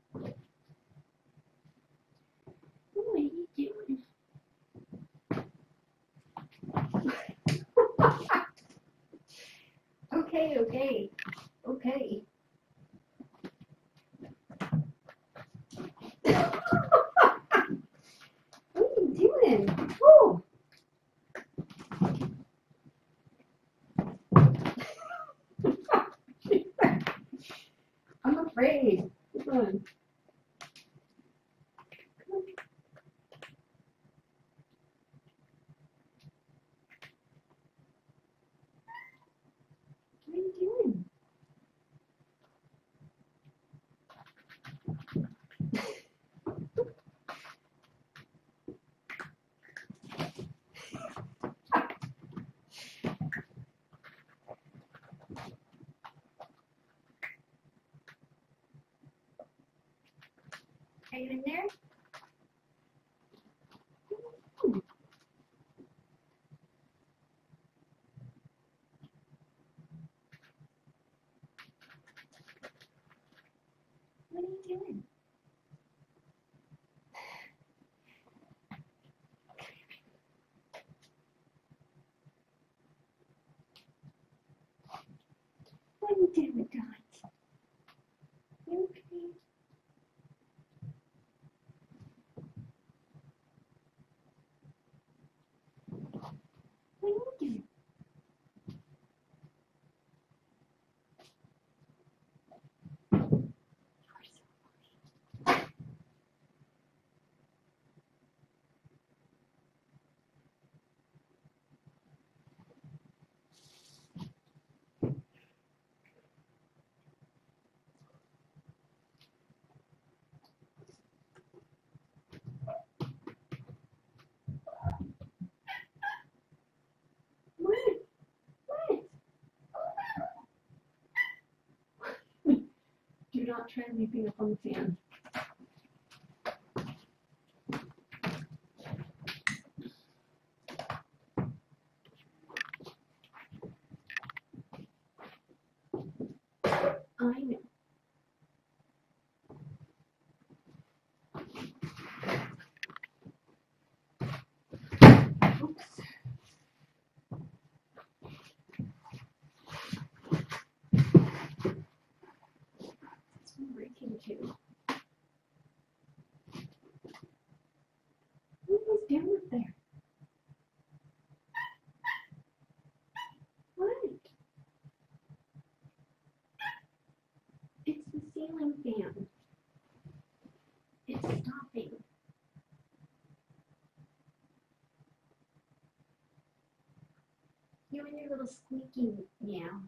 What are you doing? Okay, okay, okay. What are you doing? Oh. I'm afraid. Come on. What are you doing? Are you in there? What are you doing? What are you doing, Dot? You okay? What are you doing? What? What? Do not try leaping up on the fan. I know. Oops. It's breaking too. What was down up there? What? It's the ceiling fan. It's stopping. You and your little squeaky meow.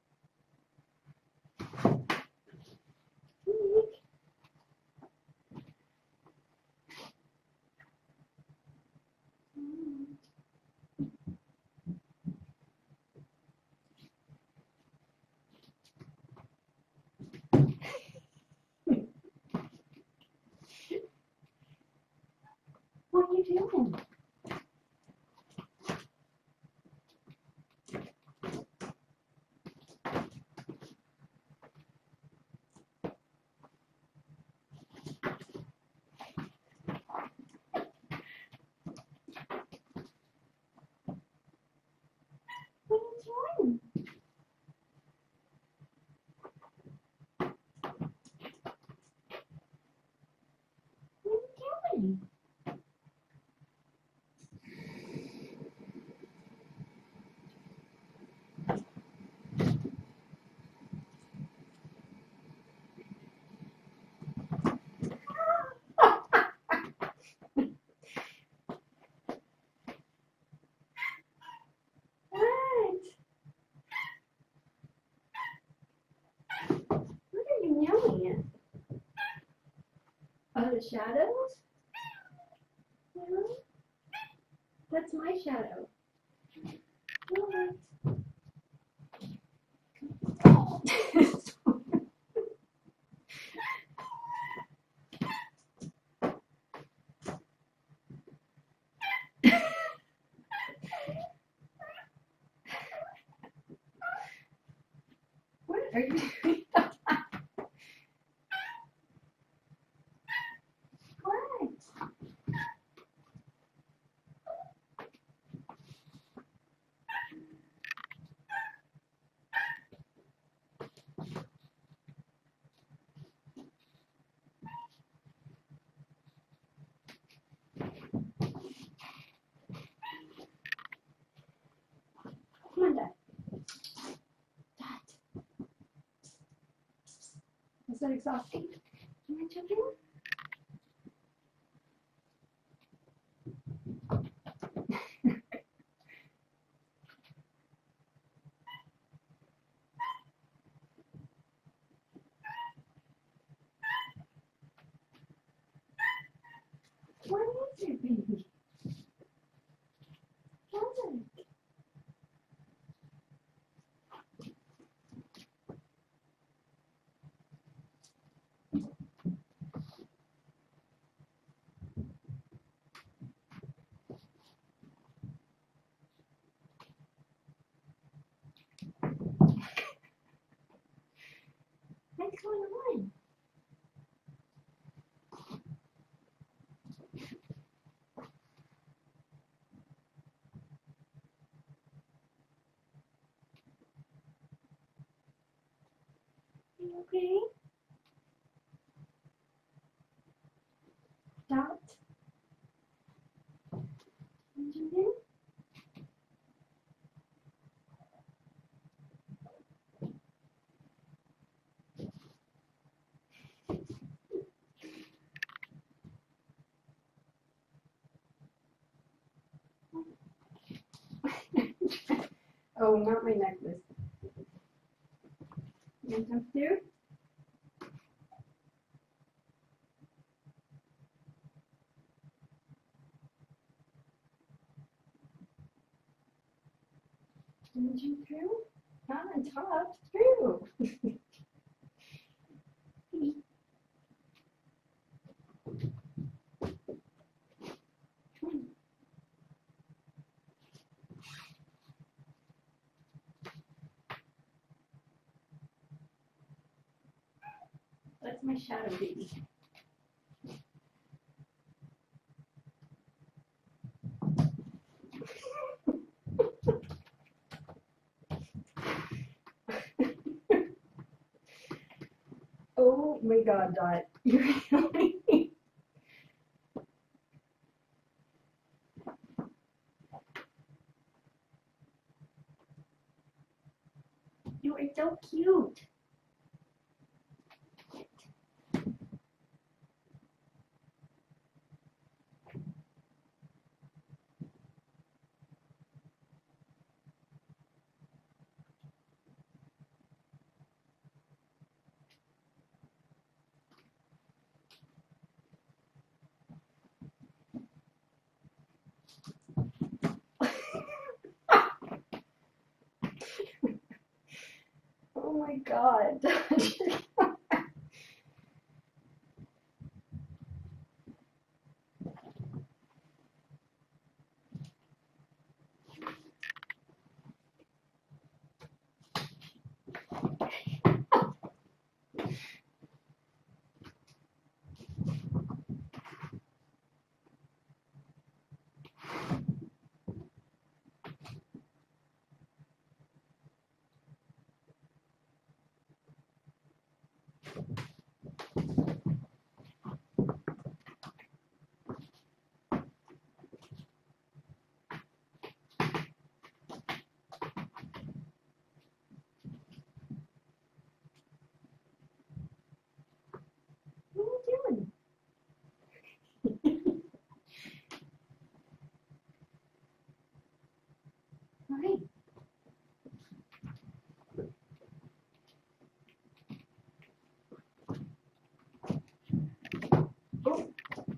What are you doing? What are you doing? What are you doing? What? What are you yelling at? Oh, the shadows? No. That's my shadow. What? What are you doing? Was that exhausting? Am I jumping? What is it, baby? What is it? What's going on? You okay? Dot? Benjamin? Oh, not my necklace. You want to? Did you through? Not on top, through. That's my shadow baby. Oh my god, Dot. You're really... You are so cute. Oh my god. What are you doing? Hi. Oh.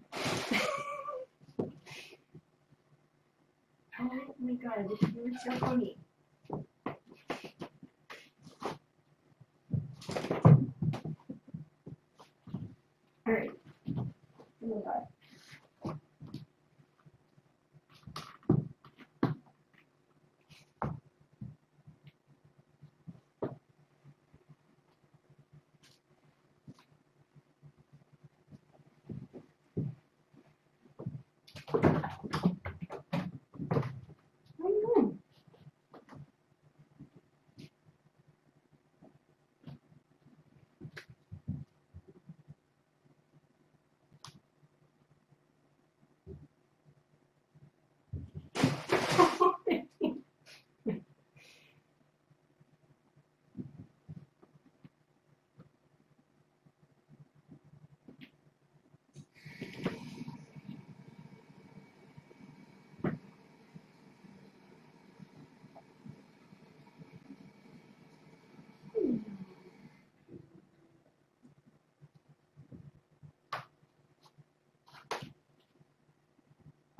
Oh my god, you were so funny. Alright. Oh my god. Where are you going?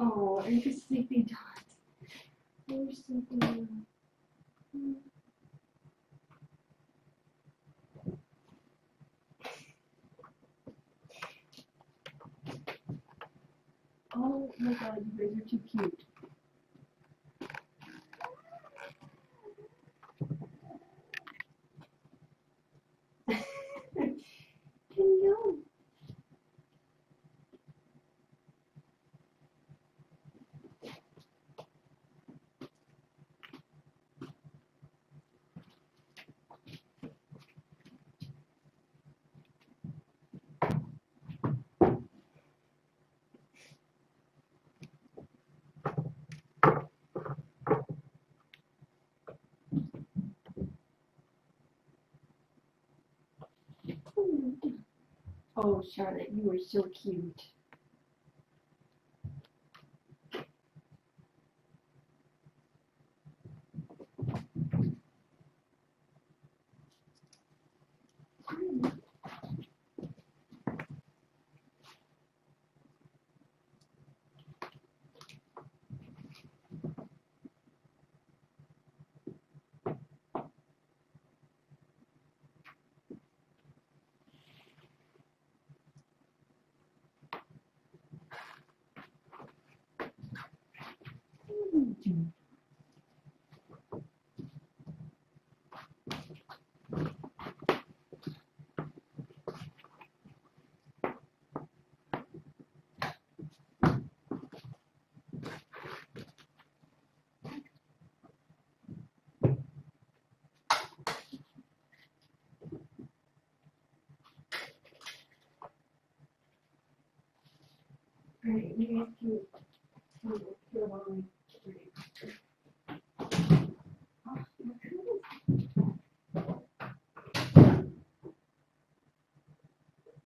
Oh, are you sleepy, Dot? You're sleepy. Oh my god, you guys are too cute. Hello. Oh, Charlotte, you are so cute. Alright, you guys can go on.